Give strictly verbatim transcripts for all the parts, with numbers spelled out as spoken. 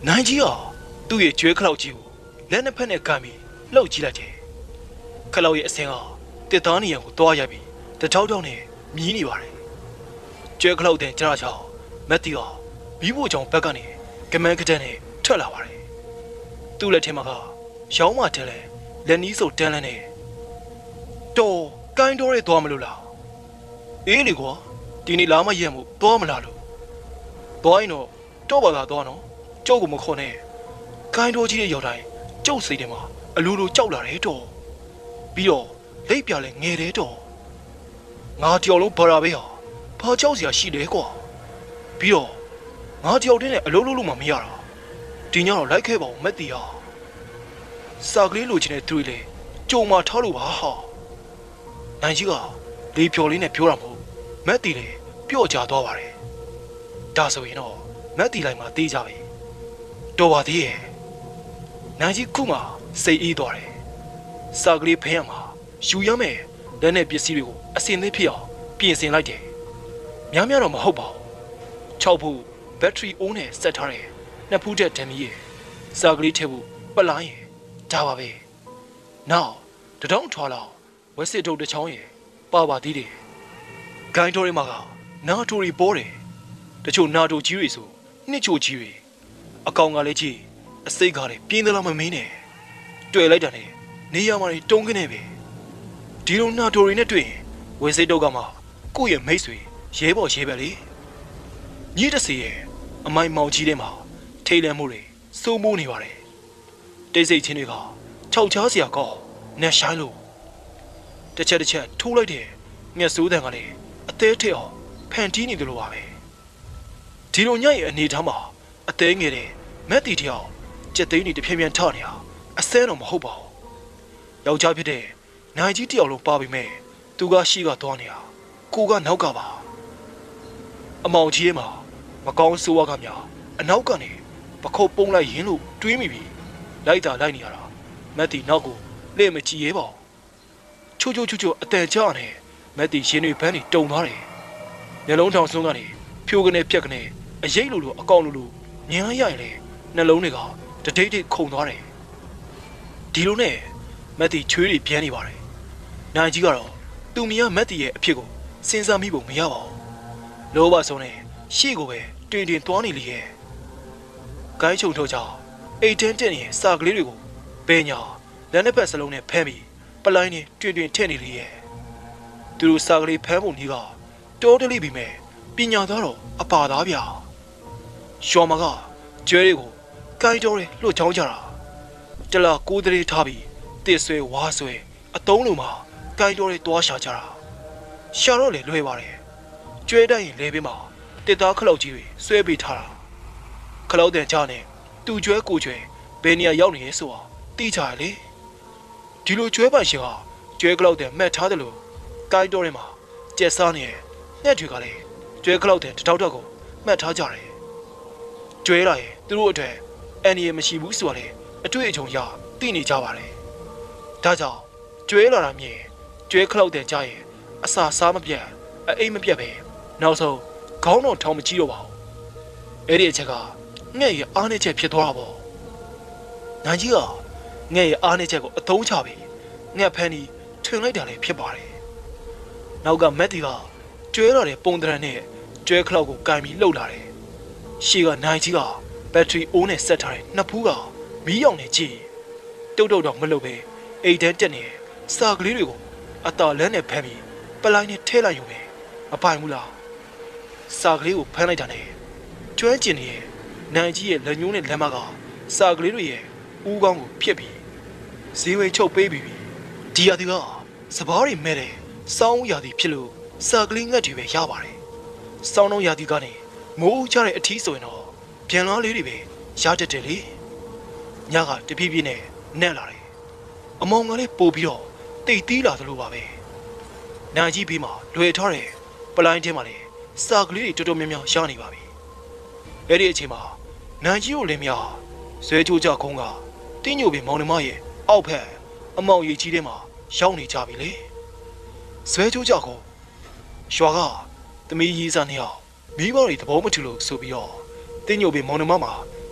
နိုင်ကြီးဟာသူ့ရဲ့ကျွဲခလောက်ကြီးကိုလက်နှစ်ဖက်နဲ့ကန်ပြီးလှုပ်ကြည့်လိုက်တယ်ခလောက်ရဲ့အစင်ကတစ်သားနေရံကိုတွားရိုက်ပြီးတထောက်ထောက်နဲ့မြည်နေပါတယ်ကျွဲခလောက်တဲ့ကြားချောင်းမက်တီကမီးဖို့ချောင်းဘက်ကနေကမန်းကတဲ့နဲ့ထွက်လာပါတယ်သူ့လက်ထဲမှာကရောင်းမတဲလဲလက်နီးစုပ်တန်းလန်းနဲ့တော်ကိုင်းတော်ရဲသွားမလို့လားအေးလေကွာဒီနေ့လာမရက်မှုသွားမလားလို့သွားရင်တော့တော့ပါသာသွားနော်ကျုပ်ကမခေါ်နဲ့ကိုင်းတော်ကြီးရဲ့ရောက်တိုင်းကျုပ်စိတ်ထဲမှာအလိုလိုကြောက်လာတယ်တော့ပြီးတော့လက်ပြလဲငယ်တယ်တော့ငါတယောက်လုံးဘာသာပဲဟာဘာကြောက်စရာရှိလဲကွာပြီးတော့ငါတယောက်တည်းနဲ့အလုံးလုံးလို့မှမရတာဒီညတော့လိုက်ခဲ့ပါဦးမက်တီဟာစာကလေးလိုချင်တဲ့သူတွေလေကြုံမှာထားလို့ပါဟာနိုင်ကြီးကလေဖြော်လေးနဲ့ပြောတာမဟုတ်မက်တီလေပြော့ချသွားပါတယ်ဒါဆိုရင်တော့မက်တီလိုက်မှာတေးကြပြီတော်ပါသေးရဲ့နိုင်ကြီးခုမှစိတ်အေးသွားတယ်စာကလေးဖမ်းရမှာယူရမယ်လက်နဲ့ပစ္စည်းတွေကိုအစင်သစ်ဖြစ်အောင်ပြင်ဆင်လိုက်တယ်များများတော့မဟုတ်ပါဘူး၆ဖူးဘက်ထရီအိုးနဲ့ဆက်ထားတယ်နှစ်ဖူးတဲ့ဓမီရဲ့စာကလေးထည့်ဖို့ပလိုင်းရဲ့ဒါပါပဲနောက်တထောင်ထွာလောက်ဝက်စစ်တုပ်တစ်ချောင်းရဲ့ပါပါသေးတယ်ဂိုင်းတော်ရီမှာကနာတိုရီပေါ်တယ်တချို့နာတိုကြီးတွေဆိုနှစ်ချိုကြီးတွေအကောင်ကလည်းကြီးအစိတ်ကားတွေပြင်းသလားမမင်းနဲ့တွေ့လိုက်တာနဲ့နေရာမှာတုံးခင်းနေပဲဒီလိုနာတိုရီနဲ့တွေ့ရင်ဝက်စစ်တုပ်ကမှကိုယ့်ရဲ့မိတ်ဆွေရဲဘော်ရဲပဲလေညစ်တစီရဲ့အမိုင်မောင်ကြီးထဲမှာထိတ်လန့်မှုတွေစိုးမိုးနေပါတယ်တိတ်ဆိတ်ချင်းတွေကခြောက်ချားစရာကောင်းနဲ့ရှိုင်းလို့တစ်ချက်တစ်ချက်ထိုးလိုက်တဲ့မျက်စိုးတန်ကလည်းအသေးထက်အောင်ဖန်တီးနေတယ်လို့ပါပဲဒီလိုညရဲ့အနေထားမှာအသေးငယ်တဲ့မက်တီတယောက်ကြက်သိန်းတွေတဖြည်းဖြည်းထနေတာအစဲတော့မဟုတ်ပါဘူးယောက်ျားဖြစ်တဲ့နိုင်ကြီးတယောက်လုံးပါပြီမဲ့သူကရှိကသွားနေတာကိုကနောက်ကပါအမောင်ကြီးရဲ့မှာမကောင်းဆိုးဝါးကများအနောက်ကနေပခုတ်ပုံးလိုက်ရင်းလို့တွေးမိပြီလိုက်တာလိုက်နေရတာမက်တီနောက်ကိုလက်မကြည့်ရဲပါချိုးချိုးချိုးချိုးအတန်ကြာနဲ့မက်တီရှင်တွေဘန်းတွေတုံသွားတယ်မျက်လုံးထောင်ဆုံးကနေဖြိုးကနေပြက်ကနေအရိပ်လိုလိုအကောင်လိုလိုညံရရင်လေနှလုံးတွေကတဒိတ်ဒိတ်ခုန်သွားတယ်ဒီလိုနဲ့မက်တီချွေးတွေပြန်းနေပါတယ်နိုင်ကြီးကတော့သူမီးကမက်တီရဲ့အဖြစ်ကိုစဉ်းစားမိဖို့မရပါဘူးလောဘဆုံးနဲ့ရှေ့ကိုပဲတွင်တွင်သွားနေလေရဲ့ဂိုင်းချုံထုတ်ကြောင်အိတ်တန်းတက်နေတဲ့စာကလေးတွေကိုဘဲညာလက်နှစ်ဖက်စလုံးနဲ့ဖမ်းပြီးပလိုင်းနဲ့တွင်တွင်ထည့်နေလေရဲ့သူတို့စာကလေးဖမ်းဖို့ကြီးကတောတလိပြီမဲ့ပညာသားတော့အပါသားဗျာရှော်မကကျွဲတွေကိုကိုင်းတော်တွေလှုပ်ချောင်းကြတာတလာကိုးတလေးထားပြီးတစ်ဆွဲဝါဆွဲအတုံးလိုမှာကိုင်းတော်တွေတွားရှာကြတာရှာတော့လေလွယ်ပါတယ်ကျွဲတိုက်ရင်လဲပေးမှာတစ်သားခလောက်ကြီးတွေဆွဲပေးထားတာခလောက်တဲ့ကြားနဲ့သူ့ကျွဲကိုကျွဲဘယ်နေရာရောက်နေရဲဆိုတာသိကြရလေဒီလိုကျွဲပိုင်ရှင်ကကျွဲခလောက်တဲ့မှတ်ထားတယ်လို့ကိုင်းတော်ထဲမှာကျက်စားနေတဲ့နှက်တွေကလည်းကျွဲခလောက်တဲ့တထောက်ထောက်ကိုမှတ်ထားကြတယ်ကျွဲလာရင်သူတို့အတွက်အန်ရီမရှိဘူးဆိုတာလေအတွေ့အကြုံရသိနေကြပါတယ်ဒါကြောင့်ကျွဲလာတာမြင်ကျွဲခလောက်တဲ့ကြားရင်အစာစားမပြတ်အိမ်မပြတ်ပဲနောက်ဆုံးခေါင်းတော်ထောင်မကြည့်တော့ပါဘူးအဲ့ဒီအချက်ကငှက်ရဲ့အားနည်းချက်ဖြစ်သွားတာပေါ့နိုင်ကြီးကငှက်ရဲ့အားနည်းချက်ကိုအသုံးချပြီးငှက်ဖန်းပြီးထွင်လိုက်တာလည်းဖြစ်ပါတယ်နောက်ကမက်တီကကျွဲလာတဲ့ပုံတရံနဲ့ကျွဲခလောက်ကိုကန်ပြီးလှုပ်လာတယ်ရှေ့ကနိုင်ကြီးကဘက်ထရီအိုးနဲ့ဆက်ထားတဲ့နှစ်ဖူးကမီးရောင်နဲ့ကြည့်တုတ်တုတ်တော့မလှုပ်ပဲအိတ်တန်းတက်နေစာကလေးတွေကိုအတာလန်းနဲ့ဖမ်းပြီးပလိုင်းနဲ့ထဲလိုက်ရုံပဲမပိုင်ဘူးလားစာကလေးကိုဖမ်းလိုက်တာနဲ့ကျွမ်းကျင်နေတဲ့နိုင်ကြီးရဲ့လက်ညှိုးနဲ့လက်မကစာကလေးတွေရဲ့ဦးခေါင်းကိုဖျက်ပြီးဈေးဝယ်ချုပ်ပေးပြီးဒီရသည်ကစပားတွေမဲ့တဲ့စောင်းရာသီဖြစ်လို့စာကလေးငှက်တွေပဲရပါတယ်စောင်းတော့ရာသီကနေမိုးချတဲ့အထီးဆိုရင်တော့ပြန်လားလေးတွေပဲရတတ်တယ်လေညကတဖြည်းဖြည်းနဲ့နက်လာတယ်အမောင်ကလည်းပို့ပြီးတော့တိတ်တီးလာသလိုပါပဲနိုင်ကြီးဘေးမှာလွယ်ထားတယ်ပလိုင်းထဲမှာလည်းစာကလေးတွေတော်တော်များများရနေပါပြီအဲ့ဒီအချိန်မှာနိုင်ကြီးကိုလည်းများဇွဲချိုးကြခုံးကတင်းညိုပင်မောင်နှမရဲ့အောက်ဖက်အမောင်ရီကြီးထဲမှာရောက်နေကြပြီလေဇွဲချိုးကြခုံးရွာကသမီးကြီးစားနှစ်ယောက်မိဘတွေသဘောမတူလို့ဆိုပြီးတော့တင်းညိုပင်မောင်နှမမှာ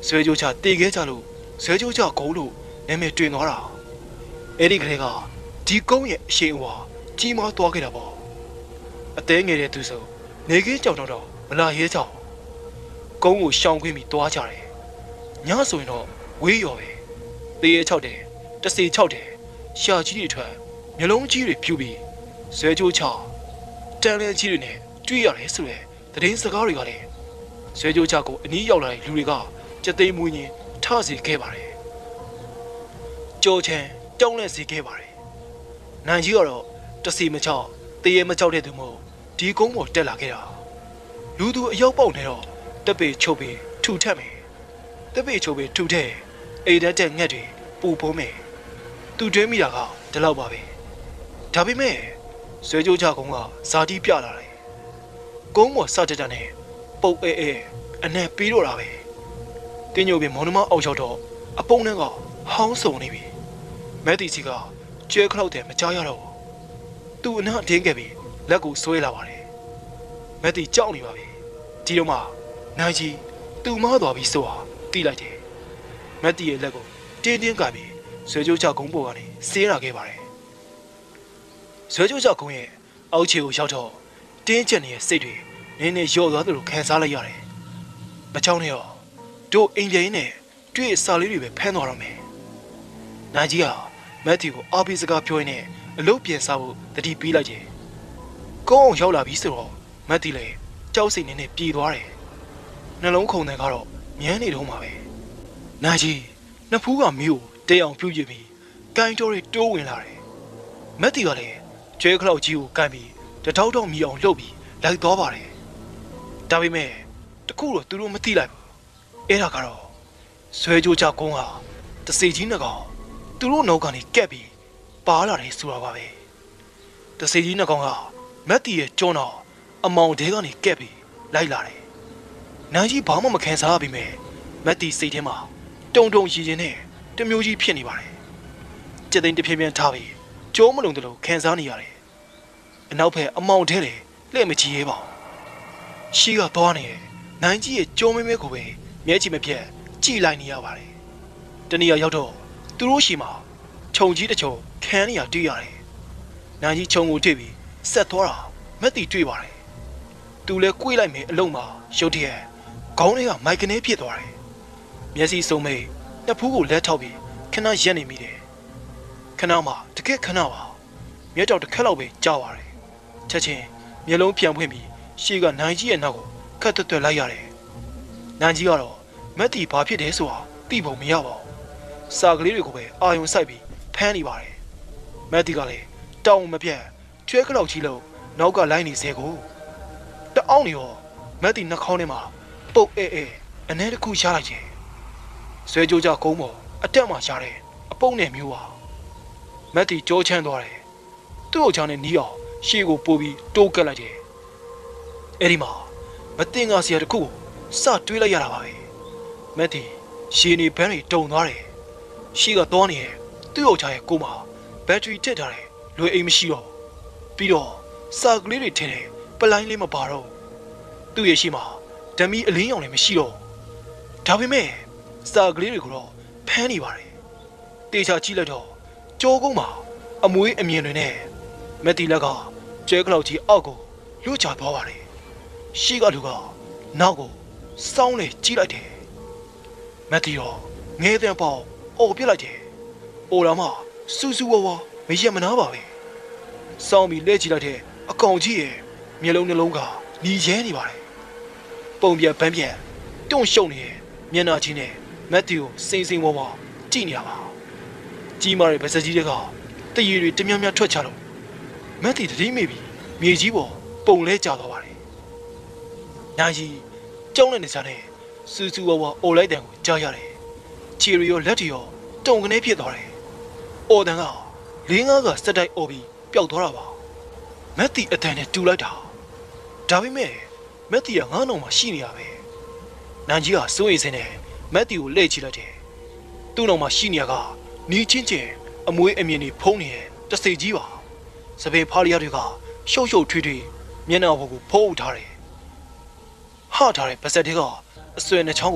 ဆွဲကြိုးချတေခဲကြလို့ဆွဲကြိုးချကုန်းလို့နာမည်တွင်သွားတာအဲ့ဒီကလေးကဒီကုန်းရဲ့အရှိန်အဝါကြီးမားသွားခဲ့တာပေါ့အသေးငယ်တဲ့သူဆိုနေခင်းကြောင်တော့မလာရဲကြောင်ကုန်းကိုရှောင်ခွင့်ပြီးသွားကြတယ်ညဆိုရင်တော့ဝေးရော်ပဲတေးရဲ၆တယ်တစီ၆တယ်ရှာကြီးတွေထွက်မျိုးလုံးကြီးတွေဖြူပြီးဆွဲကြိုးချတန်လဲကြီးတွေနဲ့တွေ့ရတယ်ဆိုရဲတရင်စကားတွေကလည်းဆွဲကြိုးချကိုအနီးရောက်လာတဲ့လူတွေကကြက်သိမ်းမွေးရင်ထစီခဲ့ပါတယ်ကြောချမ်းတောင်းလဲစီခဲ့ပါတယ်နိုင်ကြီးကတော့တစီမချောက်တေးရဲမချောက်တဲ့သူမို့ဒီကုန်းပေါ်တက်လာခဲ့တာလူသူအရောက်ပေါက်နေတော့တက်ပေချုပ်ပေထူထက်မယ်တက်ပေချုပ်ပေထူထက်အိမ်တက်တဲ့ငှက်တွေပူပုံးမယ်သူတွဲမိတာကဒီလောက်ပါပဲဒါပေမဲ့ဆွဲကြိုးချကုန်းကဇာတိပြလာတယ်ကုန်းပေါ်စတက်တာနဲ့ပုတ်အဲအဲအနဲ့ပြီးတော့တာပဲတင်းညိုပင်မောင်နှမအောက်ရောက်တော့အပုံနဲ့ကဟောင်းစုံနေပြီမက်တီစီကကျွဲခလောက်တယ်မကြားရတော့ဘူးသူ့အနားတင်းခဲ့ပြီးလက်ကိုဆွဲလာပါတယ်မက်တီကြောက်နေပါပြီဒီတော့မှနိုင်ကြီးသူ့မားသွားပြီးဆိုတာတီးလိုက်တယ်မက်တီရဲ့လက်ကိုတင်းတင်းကပ်ပြီးဆွဲကြိုးချကုန်းပေါ်ကနေဆေးလာခဲ့ပါတယ်ဆွဲကြိုးချကုန်းရဲ့အောက်ခြေကိုရောက်တော့တင်းကျပ်နေတဲ့စိတ်တွေနင်းနေရော့သွားသလိုခံစားလိုက်ရတယ်မချောင်းနဲ့ရောတို့အိမ်ပြင်းနဲ့တွေ့စာလေးတွေပဲဖမ်းသွားတော့မယ်နိုင်ကြီးကမက်တီကိုအားပေးစကားပြောရင်းနဲ့အလုပ်ပြန်စားဖို့တတိပေးလိုက်တယ်ကုန်းအောင်ရောက်လာပြီဆိုတော့မက်တီလည်းကြောက်စိတ်နဲ့ပြေးသွားတယ်နှလုံးခုန်တယ်ကတော့မြန်းနေတော့မှာပဲနိုင်ကြီးနှစ်ဖူးကမီးကိုတဲအောင်ပြုတ်ရပြီးကိုင်းတော်တွေတိုးဝင်လာတယ်မက်တီကလည်းကျွဲခလောက်ကြီးကိုကန်ပြီးတထောက်တော့မီးအောင်လှုပ်ပြီးလိုက်သွားပါတယ်ဒါပေမဲ့တခုတော့သူတို့မသိလိုက်ဘူးအဲ့ဒါကတော့ဆွဲကြိုးချကုန်းဟာတစေကြီးနှကောင်သူတို့နောက်ကနေကက်ပြီးပါလာတယ်ဆိုတာပါပဲတစေကြီးနှကောင်ကမက်တီရဲ့ကျွန်းတော်အမောင်တဲကနေကက်ပြီးလိုက်လာတယ်နိုင်ကြီးဘာမှမခံစားရပြီမဲ့မက်တီစိတ်ထဲမှာတုံတုံရည်ရင်နဲ့တမျိုးကြီးဖြစ်နေပါတယ်ကြက်သိန်းတစ်ပြင်းပြင်းထားပြီးကျိုးမလုံးတလို့ခံစားနေရတယ်အနောက်ဘက်အမောင်တဲလေလှည့်မကြည့်ရဲပါဘူးရှိကသွားနေတယ်နိုင်ကြီးရဲ့ကျိုးမဲမဲကိုပဲမျက်ကြည့်မပြတ်ကြည့်လိုက်နေရပါတယ်တနေ့ရောက်တော့သူတို့ရှိမှာခြုံကြီးတစ်ချုံခန်းနေရတွေ့ရတယ်နိုင်ကြီးခြုံကိုတွေ့ပြီးဆက်သွားတာမက်တီတွေ့ပါတယ်သူလည်းကွေးလိုက်မယ်အလုံးမှာရုတ်တရက်ခေါင်းထဲကမိုက်ကနေဖြစ်သွားတယ်မျက်စိစုံမိတ်နှစ်ဖူးကိုလက်ထောက်ပြီးခဏရက်နေမိတယ်ခဏမှတကက်ခဏပါမျက်တောက်တစ်ခက်လောက်ပဲကြာပါတယ်ချက်ချင်းမျက်လုံးပြန်ဖွင့်ပြီးရှေ့ကနိုင်ကြီးရဲ့နောက်ကိုခက်တွတ်တွတ်လိုက်ရတယ်နိုင်ကြီးကတော့မက်တီဘာဖြစ်တယ်ဆိုတာသိပုံမရပါဘူးစာကလေးတွေကိုပဲအာယုံစိုက်ပြီးဖမ်းနေပါတယ်မက်တီကလည်းတောင်းမပြတ်ကျွဲကလောက်ကြီးလို့နောက်ကလိုက်နေစေကိုတအောင်းနေရောမက်တီနှာခေါင်းထဲမှာပုတ်အဲအဲအနေတစ်ခုရှားလိုက်ခြင်းဆွဲကြိုးကြကုန်းပေါ်အတက်မှရှားတယ်အပုပ်နဲ့မျိုးပါမက်တီကြောချမ်းသွားတယ်သူ့အချောင်းနဲ့နီးအောင်ရှေ့ကိုပို့ပြီးတိုးကက်လိုက်တယ်အဲ့ဒီမှာမတင်ကားစရာတစ်ခုကိုစတွေးလိုက်ရတာပါပဲမက်တီရှည်နေဘန်းတွေတုံသွားတယ်ရှေ့ကသွားနေတယ်သူ့အချောင်းရဲ့ကိုမှာဘက်ထရီထည့်ထားတယ်လွယ်အိမ်မရှိတော့ပြီးတော့စာကလေးတွေထင်းတယ်ပလိုင်းလေးမပါတော့သူ့ရဲ့ရှေ့မှာဓမီအလင်းရောင်လည်းမရှိတော့ဒါပေမဲ့စာကလေးတွေကိုတော့ဖမ်းနေပါတယ်တေချာကြည့်လိုက်တော့ကြောကုန်းမှာအမွေးအမြင်တွေနဲ့မက်တီလက်ကကျဲကလောက်ကြီးအောက်ကိုလွတ်ချသွားပါတယ်ရှေ့ကလူကနောက်ကိုစောင်းလေကြည့်လိုက်တယ်မက်တီတော့ငဲတဲ့ပေါအော်ပြစ်လိုက်တယ်အိုလာမှစူးစူးဝဝမရမနာပါပဲစောင်းပြီးလဲကြည့်လိုက်တဲ့အကောင်ကြီးရဲ့မျက်လုံးနှလုံးကညီရဲနေပါတယ်ပုံပြပန်းပြန်တွန့်ရှုံနေတဲ့မျက်နှာချင်းနဲ့မက်တီကိုစိမ့်စိမ့်ဝဝကြည့်နေရပါကြီးမားတဲ့ဗစကြီးတွေကတရေတွေတမြမြထွက်ချတော့မက်တီတတိမိပြီးမြေကြီးပေါ်ပုံလဲကျသွားပါတယ်ညာကြီးကြောင်းတဲ့နေစားနဲ့စူးစူးဝဝအိုလိုက်တန်ကိုကြားရတယ်ချီရီရောလက်တီရောတုံကနေဖြစ်သွားတယ်အော်တန်ကလေးငါးကစက်တိုက်အော်ပြီးပျောက်သွားတာပါမက်တီအတန်နဲ့တူလိုက်တာဒါပေမဲ့မက်တီကငါးနှုံမှာရှိနေရပဲနိုင်ကြီးကစိုးရိမ်စင်းနဲ့မက်တီကိုလှည့်ချလိုက်တယ်သူ့နှုံမှာရှိနေရကနီးချင်းချင်းအမွေးအမြင်တွေဖုံးနေတဲ့တစိကြီးပါစပယ်ဖားလျားတွေကရှုပ်ရှုပ်ထွေးထွေးမျက်နှာပေါ်ကိုဖုံးထားတယ်ဟထားတဲ့ပါဆက်တွေကအဆွဲနှချောင်းကို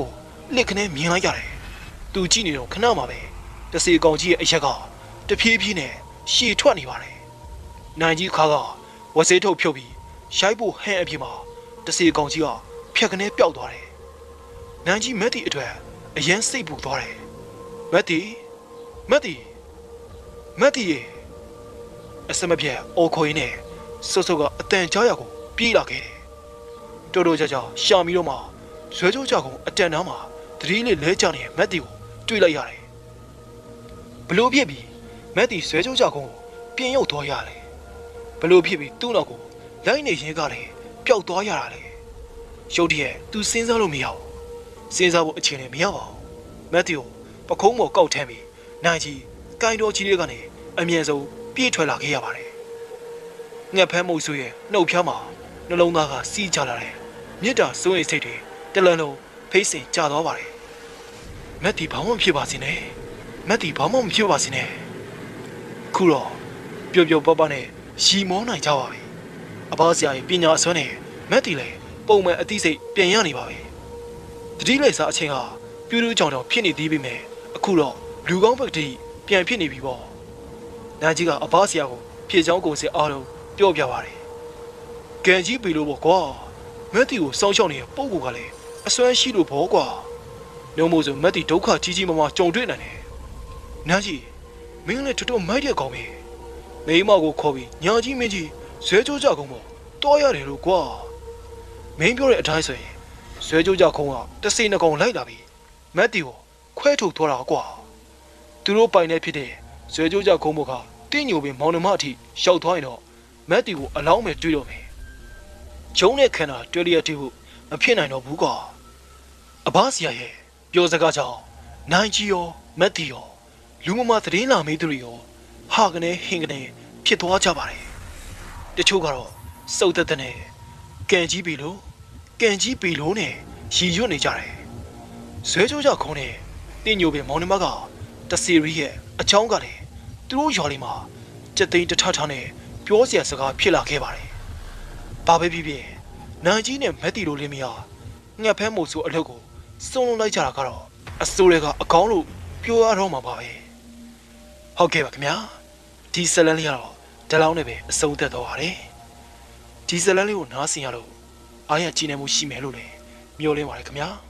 လက်ခနဲ့မြင်လိုက်ရတယ်သူကြည့်နေတော့ခဏမှပဲတစီကောင်ကြီးရဲ့အရက်ကတဖြည်းဖြည်းနဲ့ရှည်ထွက်နေပါတယ်နိုင်ကြီးခါကဝစေးထုတ်ဖြုတ်ပြီးရိုက်ဖို့ဟန်အပြင်မှာတစီကောင်ကြီးကဖြက်ခနဲ့ပျောက်သွားတယ်နိုင်ကြီးမက်တီအတွက်အရန်စိတ်ပူသွားတယ်မက်တီမက်တီမက်တီရဲ့အစမပြတ်အော်ခေါ်ရင်းနဲ့စောစောကအတန်ကြားရကိုပြေးလာခဲ့တယ်တော်တော်ကြာကြာရှာပြီးတော့မှဇွဲကြိုးကြကောင်အတန်နားမှာတတိလေးလဲကျနေတဲ့မက်တီကိုတွေ့လိုက်ရတယ်ဘလို့ဖြစ်ပြီးမက်တီဇွဲကြိုးကြကောင်ကိုပြင်ရုပ်သွားရတယ်ဘလို့ဖြစ်ပြီးသူ့နောက်ကိုလိုက်နေရင်းကလည်းပျောက်သွားရတာလေရုတ်တရက်သူစဉ်းစားလို့မရဘူးစဉ်းစားဖို့အချိန်လည်းမရပါဘူးမက်တီကိုပခုံးပေါ်ကောက်ထမ်းပြီးနိုင်ကြီးကိုင်းတော်ကြီးလေးကနေအမြဲဆုံးပြေးထွက်လာခဲ့ရပါတယ်ငှက်ဖမ်းမှုဆိုရဲ့နှုတ်ဖျားမှာနှလုံးသားကစီးကြလာတယ်မြစ်တာစိုးရိမ်စိတ်တွေတလန်လုံးဖိတ်စင်ကျသွားပါတယ်မက်တီဘာမှမဖြစ်ပါစေနဲ့မက်တီဘာမှမဖြစ်ပါစေနဲ့ခုတော့ပျော်ပျော်ပပနဲ့ရီမောနိုင်ကြပါပြီအဘဆရာရဲ့ပညာအစွမ်းနဲ့မက်တီလည်းပုံမှန်အသိစိတ်ပြန်ရနေပါပြီတတိလက်စားအချိန်ဟာပြူးပြူးကြောင်ကြောင်ဖြစ်နေသေးပေမဲ့အခုတော့လူကောင်းဘက်တည်းပြန်ဖြစ်နေပြီပေါ့နိုင်ကြီးကအဘဆရာကိုဖြည့်ချောင်းကိုစစ်အားလုံးပြောပြပါတယ်ကန်ကြီးပြီလို့ပေါ့ကွာမက်တီကိုစောင်းရှောက်နေတဲ့ပုံကလည်းအစွမ်းရှိလို့ဘောကွာနှုံးမို့ဆိုမက်တီဒုက္ခကြီးကြီးမားမားကြုံတွေ့နိုင်တယ်နိုင်ကြီးမင်းလည်းတော်တော်မိုက်တဲ့ကောင်ပဲမိမကိုခေါ်ပြီးညာကြီးမင်းကြီးဇွဲကြိုးကြကုန်ပေါ့တွားရတယ်လို့ကွာမင်းပြောတဲ့အတိုင်းဆိုရင်ဇွဲကြိုးကြခုံးကတစိနှကောင်လိုက်လာပြီးမက်တီကိုခွဲထုတ်သွားတာကွာသူတို့ပိုင်နေဖြစ်တဲ့ဇွဲကြိုးကြခုံးဘောကတင်းညိုပင်မောင်နှမအထိရောက်သွားရင်တော့မက်တီကိုအလောင်းပဲတွေးတော့မယ်ဂျုံနဲ့ခန္ဓာတွေ့လျက်တည်းဖို့မဖြစ်နိုင်တော့ဘူးကွာအဘဆရာရဲ့ပြောစကားကြောင့်နိုင်ကြီးရောမက်တီရောလူမမသတင်းလာမေးသူတွေရောဟာကနေဟင်ကနေဖြစ်သွားကြပါတယ်တချို့ကတော့စုပ်သက်တဲ့နဲ့ကန်ကြီးပြီလို့ကန်ကြီးပြီလို့နဲ့ရည်ရွတ်နေကြတယ်ဇွဲကြိုးကြခုံးနဲ့တင်းညိုပင်မောင်နှမကတစီရီရဲ့အချောင်းကလည်းသူတို့ရွာလေးမှာစက်သိန်းတထထနဲ့ပြောစရာစကားဖြစ်လာခဲ့ပါတယ်ဘာပဲဖြစ်ဖြစ်နိုင်ကြီးနဲ့မက်တီတို့လေးမယားငှက်ဖမ်းမှုဆိုအလုပ်ကိုစုံလုံးလိုက်ကြတာကတော့အစိုးရကအကောင်းလို့ပြောရတော့မှာပါပဲဟုတ်ကဲ့ပါခင်ဗျာဒီဇလန်လေးကတော့ဒီလောက်နဲ့ပဲအဆုံးသတ်တော့ပါတယ်ဒီဇလန်လေးကိုနားဆင်ရလို့အားရကြည်နေမှုရှိမယ်လို့လည်းမျှော်လင့်ပါတယ်ခင်ဗျာ